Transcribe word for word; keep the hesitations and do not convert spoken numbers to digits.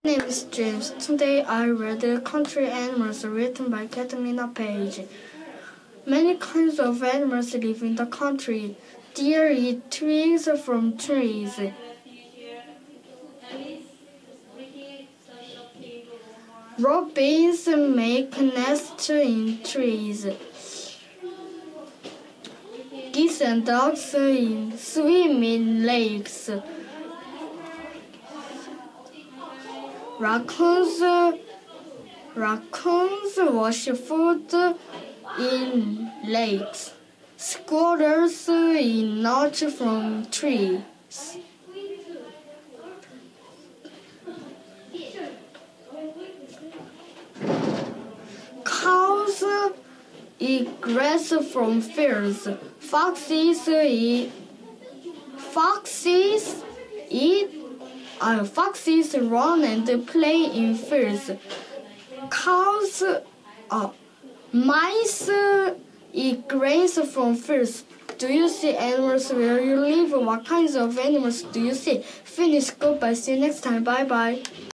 My name is James. Today I read Country Animals written by Catalina Page. Many kinds of animals live in the country. Deer eat twigs from trees. Robins make nests in trees. Geese and ducks in swim in lakes. Raccoons, raccoons wash food in lakes. Squirrels eat nuts from trees. Cows eat grass from fields. Foxes eat foxes eat Uh, foxes run and play in fields. Cows, uh, mice uh, eat grains from fields. Do you see animals where you live? What kinds of animals do you see? Finish. Goodbye. See you next time. Bye bye.